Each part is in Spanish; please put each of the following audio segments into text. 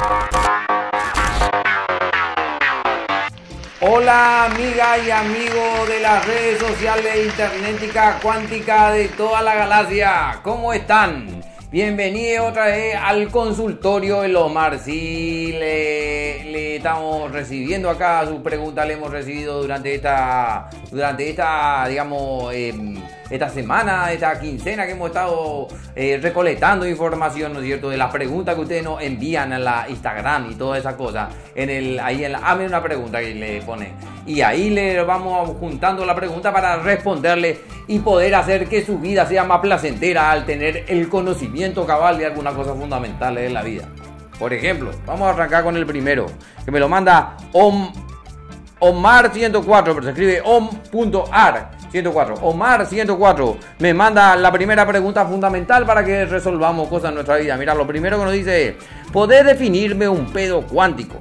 Hola amiga y amigo de las redes sociales internética cuántica de toda la galaxia, ¿cómo están? Bienvenidos otra vez al consultorio del Omar. Sí, le estamos recibiendo acá su pregunta, le hemos recibido durante esta digamos, esta semana, esta quincena que hemos estado recolectando información, ¿no es cierto?, de las preguntas que ustedes nos envían a la Instagram y todas esas cosas. Hazme una pregunta que le pone. Y ahí le vamos juntando la pregunta para responderle y poder hacer que su vida sea más placentera al tener el conocimiento cabal de algunas cosas fundamentales de la vida. Por ejemplo, vamos a arrancar con el primero, que me lo manda Omar104, pero se escribe om.ar104. Omar104 me manda la primera pregunta fundamental para que resolvamos cosas en nuestra vida. Mira, lo primero que nos dice es: ¿podés definirme un pedo cuántico?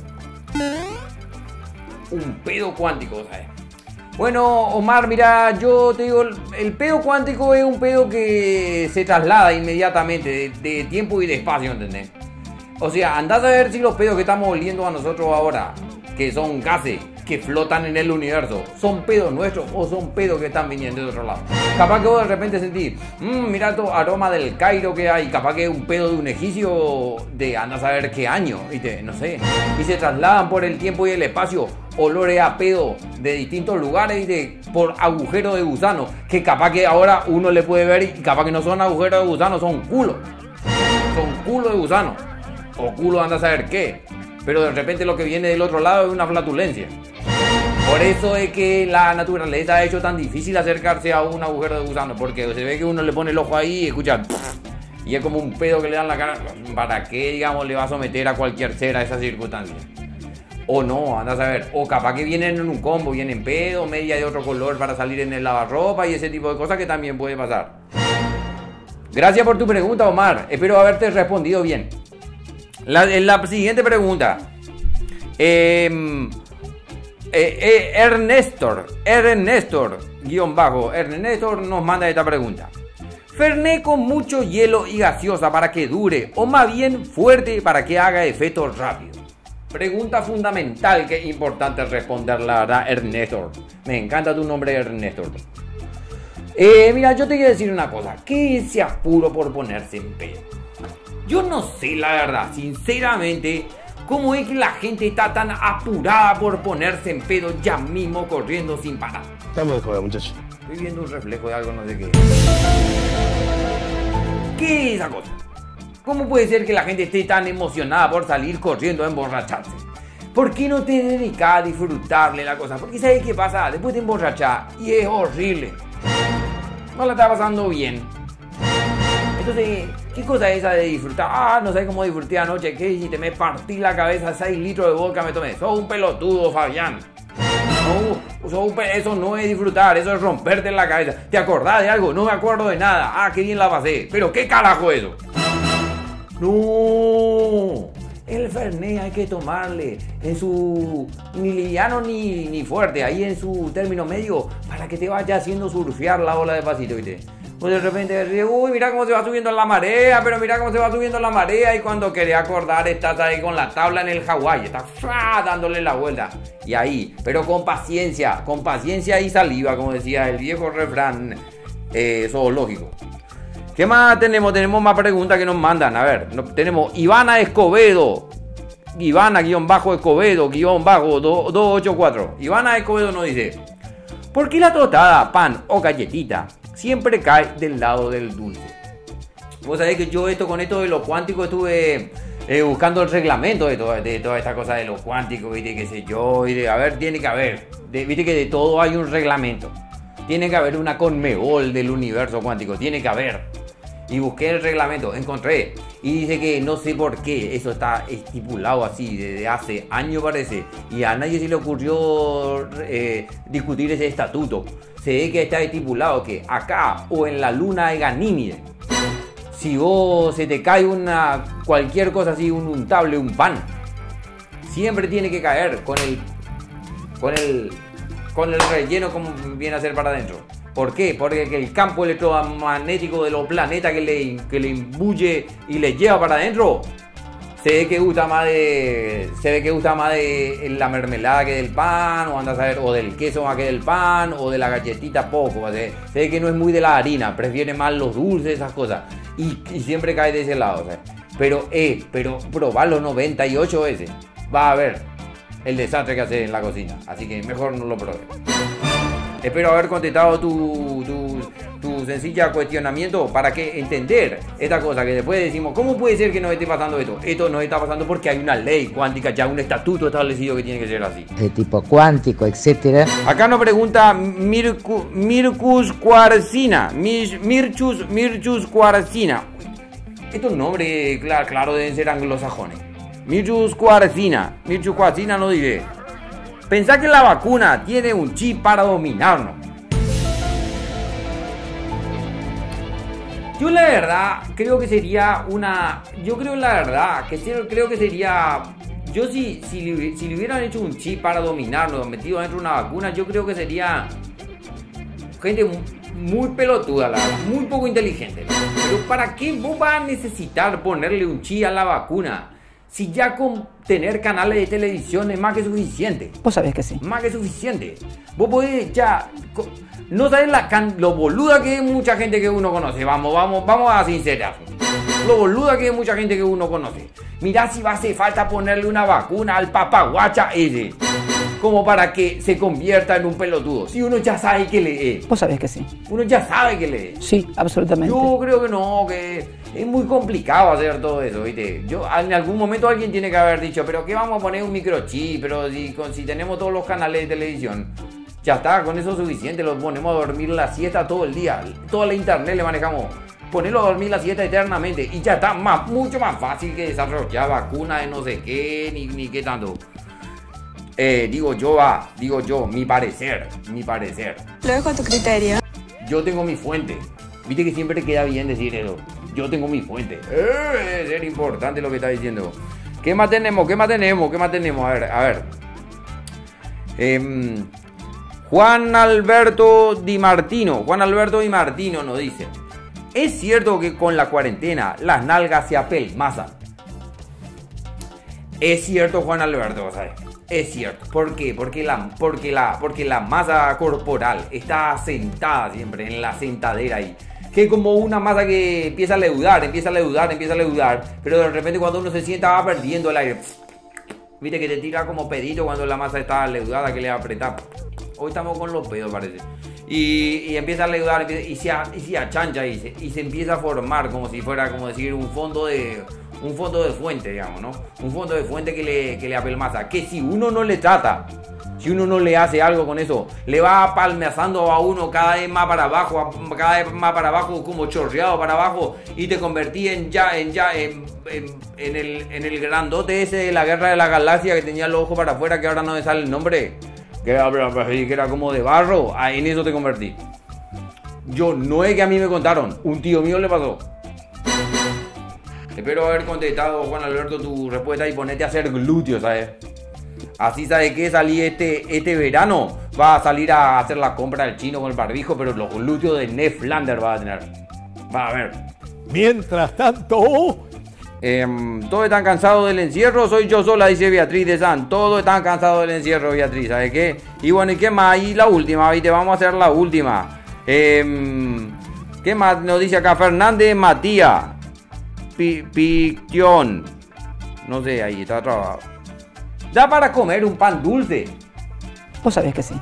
Un pedo cuántico, ¿sabes? Bueno, Omar, mira, yo te digo, el pedo cuántico es un pedo que se traslada inmediatamente de tiempo y de espacio, ¿entendés? O sea, andás a ver si los pedos que estamos oliendo a nosotros ahora, que son gases que flotan en el universo, son pedos nuestros o son pedos que están viniendo de otro lado. Capaz que vos de repente sentís, mira todo aroma del Cairo que hay, capaz que es un pedo de un egipcio de anda a saber qué año, ¿viste? No sé. Y se trasladan por el tiempo y el espacio olores a pedo de distintos lugares y por agujeros de gusano, que capaz que ahora uno le puede ver y capaz que no son agujeros de gusano, son culos. Son culos de gusano. O culo anda a saber qué. Pero de repente lo que viene del otro lado es una flatulencia. Por eso es que la naturaleza ha hecho tan difícil acercarse a un agujero de gusano, porque se ve que uno le pone el ojo ahí y escucha y es como un pedo que le dan la cara. ¿Para qué, digamos, le va a someter a cualquier ser a esas circunstancias? O no, anda a saber. O capaz que vienen en un combo, vienen pedo, media de otro color para salir en el lavarropa y ese tipo de cosas que también puede pasar. Gracias por tu pregunta, Omar. Espero haberte respondido bien. La siguiente pregunta. Ernestor nos manda esta pregunta: Fernet con mucho hielo y gaseosa para que dure, o más bien fuerte para que haga efecto rápido. Pregunta fundamental que es importante responder, la verdad, Ernestor. Me encanta tu nombre, Ernestor. Mira, yo te quiero decir una cosa. ¿Qué es ese apuro por ponerse en pedo? Yo no sé, la verdad, sinceramente, cómo es que la gente está tan apurada por ponerse en pedo ya mismo corriendo sin parar. Estamos de joder, muchachos. Estoy viendo un reflejo de algo, no sé qué. ¿Qué es esa cosa? ¿Cómo puede ser que la gente esté tan emocionada por salir corriendo a emborracharse? ¿Por qué no te dedicas a disfrutarle la cosa? Porque ¿sabes qué pasa? Después te emborrachas y es horrible. No la está pasando bien. Entonces, ¿qué cosa es esa de disfrutar? No sé cómo disfruté anoche. ¿Qué? Si te me partí la cabeza, 6 litros de vodka me tomé. Sos un pelotudo, Fabián. Eso no es disfrutar, eso es romperte en la cabeza. ¿Te acordás de algo? No me acuerdo de nada. Ah, qué bien la pasé. Pero ¿qué carajo es eso? No. El Fernet hay que tomarle en su ni liviano ni fuerte, ahí en su término medio, para que te vaya haciendo surfear la ola de pasito, ¿viste? Pues de repente, uy, mira cómo se va subiendo la marea, pero mira cómo se va subiendo la marea, y cuando querés acordar estás ahí con la tabla en el Hawái, estás dándole la vuelta. Y ahí, pero con paciencia y saliva, como decía el viejo refrán zoológico. ¿Qué más tenemos? Tenemos más preguntas que nos mandan. A ver, tenemos Ivana Escobedo. Ivana-Escobedo-284. Ivana Escobedo nos dice: ¿por qué la tostada, pan o galletita siempre cae del lado del dulce? Vos sabés que yo con esto de lo cuántico estuve buscando el reglamento de toda esta cosa de lo cuántico, ¿viste? Qué sé yo, y a ver, tiene que haber, viste que de todo hay un reglamento. Tiene que haber una Conmebol del universo cuántico, tiene que haber. Y busqué el reglamento, encontré, y dice que no sé por qué eso está estipulado así desde hace años, parece, y a nadie se le ocurrió discutir ese estatuto. Se ve que está estipulado que acá o en la luna de Ganímide, si vos se te cae cualquier cosa así, un untable, un pan, siempre tiene que caer con el relleno como viene a ser para adentro. ¿Por qué? Porque el campo electromagnético de los planetas que le imbuye y le lleva para adentro Se ve que gusta más de la mermelada que del pan, o anda a saber, o del queso más que del pan, o de la galletita poco. Se ve que no es muy de la harina, prefiere más los dulces, esas cosas. Y siempre cae de ese lado, ¿sabes? Pero probar los 98 veces, va a ver el desastre que hace en la cocina. Así que mejor no lo pruebe. Espero haber contestado tu sencilla cuestionamiento para que entender esta cosa que después decimos, ¿cómo puede ser que nos esté pasando esto? Esto nos está pasando porque hay una ley cuántica, ya un estatuto establecido que tiene que ser así. De tipo cuántico, etcétera. Acá nos pregunta Mirchus Cuarcina. Mirchus Cuarcina. Estos nombres, claro, deben ser anglosajones. Mirchus Cuarcina no diré. Pensá que la vacuna tiene un chip para dominarnos. Yo la verdad creo que sería una... Yo creo que sería... Yo si le hubieran hecho un chip para dominarnos, metido dentro de una vacuna, yo creo que sería... Gente muy pelotuda, la verdad, muy poco inteligente. Pero ¿para qué vos vas a necesitar ponerle un chip a la vacuna? Si ya con tener canales de televisión es más que suficiente. Vos sabés que sí. Más que suficiente. Vos podés ya... No sabés lo boluda que es mucha gente que uno conoce. Vamos a sincerar. Lo boluda que es mucha gente que uno conoce. Mirá si va a hacer falta ponerle una vacuna al papaguacha ese. Como para que se convierta en un pelotudo. Si uno ya sabe que le es. Vos sabés que sí. Uno ya sabe que le es. Sí, absolutamente. Yo creo que no, que es muy complicado hacer todo eso, ¿viste? En algún momento alguien tiene que haber dicho, pero ¿qué vamos a poner un microchip? Pero si tenemos todos los canales de televisión, ya está, con eso es suficiente. Los ponemos a dormir la siesta todo el día. Toda la internet le manejamos. Ponerlo a dormir la siesta eternamente. Y ya está mucho más fácil que desarrollar vacunas de no sé qué, ni qué tanto. Digo yo, mi parecer. Lo dejo a tu criterio. Yo tengo mi fuente. Viste que siempre queda bien decir eso. Yo tengo mi fuente. Debe ser importante lo que está diciendo. ¿Qué más tenemos? A ver. Juan Alberto Di Martino nos dice: ¿es cierto que con la cuarentena las nalgas se apelmazan? Es cierto, Juan Alberto, ¿sabes? Es cierto. ¿Por qué? Porque la masa corporal está sentada siempre en la sentadera ahí. Que es como una masa que empieza a leudar, pero de repente cuando uno se sienta va perdiendo el aire. Viste que te tira como pedito cuando la masa está leudada, que le apreta. Hoy estamos con los pedos, parece. Y empieza a leudar y se achancha y se empieza a formar como si fuera, como decir, un fondo de fuente, digamos, ¿no? Un fondo de fuente que le apelmaza. Que si uno no le trata, si uno no le hace algo con eso, le va apalmazando a uno cada vez más para abajo, como chorreado para abajo, y te convertí en el grandote ese de la Guerra de la Galaxia que tenía los ojos para afuera, que ahora no me sale el nombre, que era como de barro. En eso te convertí. Yo no es que a mí me contaron, un tío mío le pasó. Espero haber contestado, Juan Alberto, tu respuesta y ponete a hacer glúteos, ¿sabes? Así, ¿sabes qué? Salí este verano, va a salir a hacer la compra del chino con el barbijo, pero los glúteos de Ned Flanders va a tener. Va a ver. Mientras tanto... todos están cansados del encierro, soy yo sola, dice Beatriz de San. Todos están cansados del encierro, Beatriz, ¿sabes qué? Y bueno, ¿y qué más? Y la última, ¿viste? Vamos a hacer la última. ¿Qué más nos dice acá? Fernández Matías Picción. No sé, ahí está trabado. Da para comer un pan dulce. Vos sabés que sí.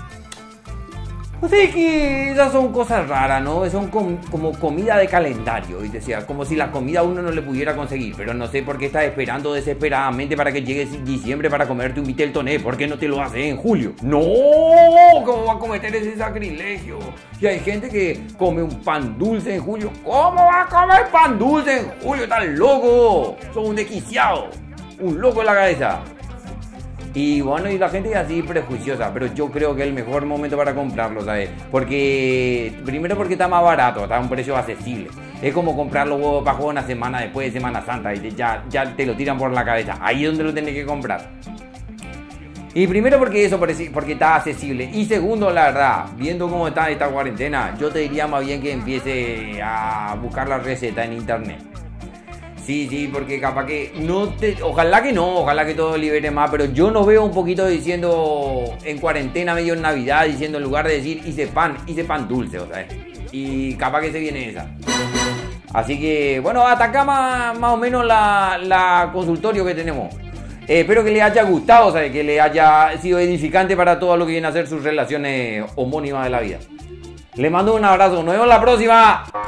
O sea que esas son cosas raras, ¿no? Son como comida de calendario, y decía, como si la comida uno no le pudiera conseguir, pero no sé por qué estás esperando desesperadamente para que llegue diciembre para comerte un vitel toné. ¿Por qué no te lo haces en julio? ¡No! ¿Cómo va a cometer ese sacrilegio? Y hay gente que come un pan dulce en julio. ¿Cómo va a comer pan dulce en julio? ¡Estás loco! Sos un desquiciado, un loco en la cabeza. Y bueno, y la gente es así prejuiciosa, pero yo creo que es el mejor momento para comprarlo, ¿sabes? Primero porque está más barato, está a un precio accesible. Es como comprar los huevos bajo una semana después de Semana Santa y ya te lo tiran por la cabeza. Ahí es donde lo tenés que comprar. Y primero porque está accesible. Y segundo, la verdad, viendo cómo está esta cuarentena, yo te diría más bien que empiece a buscar la receta en internet. Sí, porque capaz que no te... Ojalá que no, ojalá que todo libere más, pero yo nos veo un poquito diciendo en cuarentena, medio en Navidad, diciendo en lugar de decir hice pan dulce, o sea, y capaz que se viene esa. Así que, bueno, hasta acá más o menos la consultorio que tenemos. Espero que les haya gustado, o sea, que les haya sido edificante para todo lo que vienen a ser sus relaciones homónimas de la vida. Les mando un abrazo, nos vemos la próxima.